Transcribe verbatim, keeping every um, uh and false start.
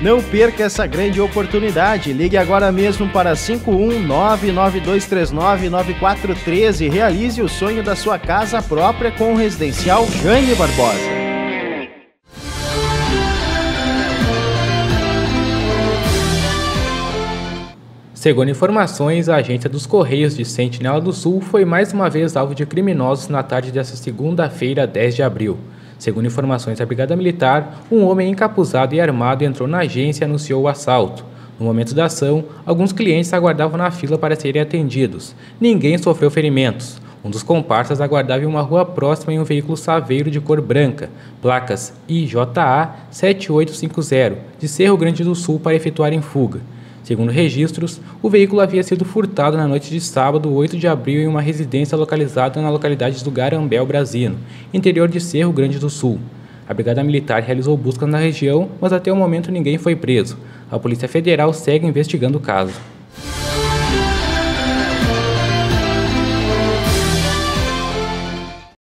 Não perca essa grande oportunidade. Ligue agora mesmo para cinco um nove, nove dois três nove, nove quatro um três e realize o sonho da sua casa própria com o Residencial Jaime Barbosa. Segundo informações, a agência dos Correios de Sentinela do Sul foi mais uma vez alvo de criminosos na tarde desta segunda-feira, dez de abril. Segundo informações da Brigada Militar, um homem encapuzado e armado entrou na agência e anunciou o assalto. No momento da ação, alguns clientes aguardavam na fila para serem atendidos. Ninguém sofreu ferimentos. Um dos comparsas aguardava em uma rua próxima em um veículo Saveiro de cor branca, placas I J A sete oito cinco zero, de Cerro Grande do Sul, para efetuarem fuga. Segundo registros, o veículo havia sido furtado na noite de sábado, oito de abril, em uma residência localizada na localidade do Garambel Brasino, interior de Cerro Grande do Sul. A Brigada Militar realizou buscas na região, mas até o momento ninguém foi preso. A Polícia Federal segue investigando o caso.